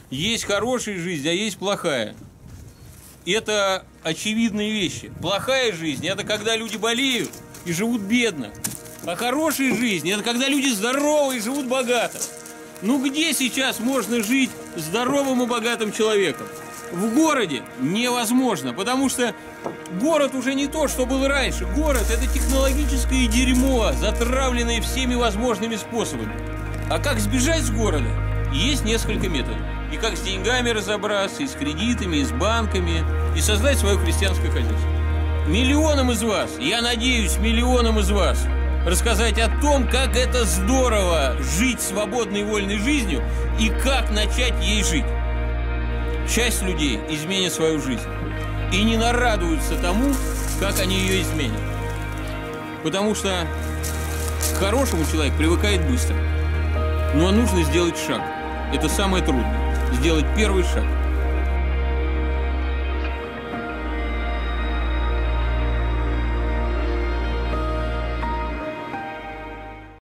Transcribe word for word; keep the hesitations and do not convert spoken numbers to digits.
есть хорошая жизнь, а есть плохая. Это очевидные вещи. Плохая жизнь – это когда люди болеют и живут бедно. А хорошая жизнь – это когда люди здоровы и живут богато. Ну где сейчас можно жить здоровым и богатым человеком? В городе невозможно, потому что город уже не то, что был раньше. Город – это технологическое дерьмо, затравленное всеми возможными способами. А как сбежать с города? Есть несколько методов. И как с деньгами разобраться, и с кредитами, и с банками, и создать свое крестьянское хозяйство. Миллионам из вас, я надеюсь, миллионам из вас рассказать о том, как это здорово жить свободной и вольной жизнью и как начать ей жить. Часть людей изменит свою жизнь и не нарадуются тому, как они ее изменят. Потому что к хорошему человек привыкает быстро. Но нужно сделать шаг. Это самое трудное. Сделать первый шаг.